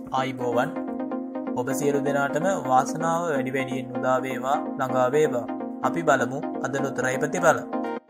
ආයිබෝවන් ඔබ සියලු දෙනාටම වාසනාව වැඩි වැඩියෙන් උදා වේවා ළඟා වේවා. අපි බලමු අද ලොතරැයි ප්‍රතිඵල.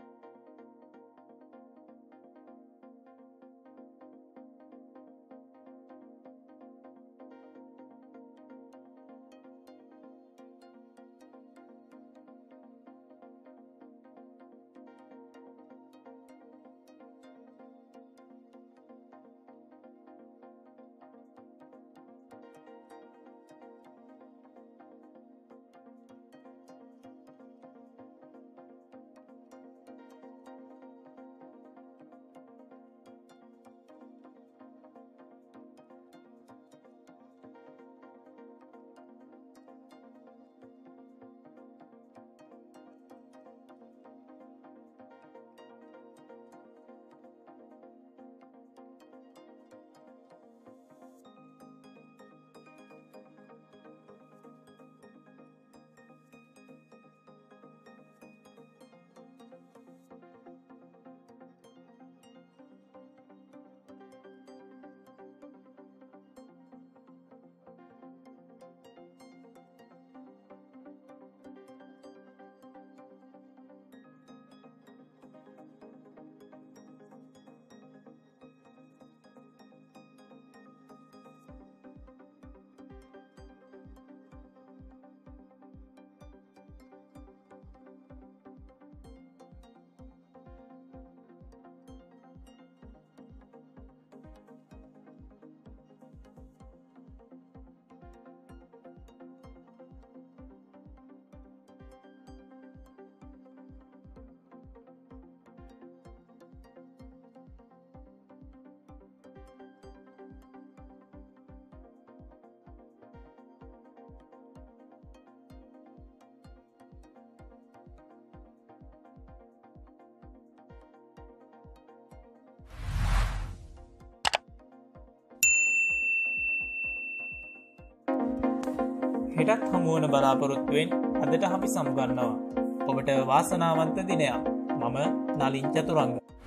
හෙටත් හමුවන බලාපොරොත්තුවෙන් අදට අපි සමුගන්නවා. ඔබට වාසනාවන්ත දිනයක්. මම නලින් චතුරංග.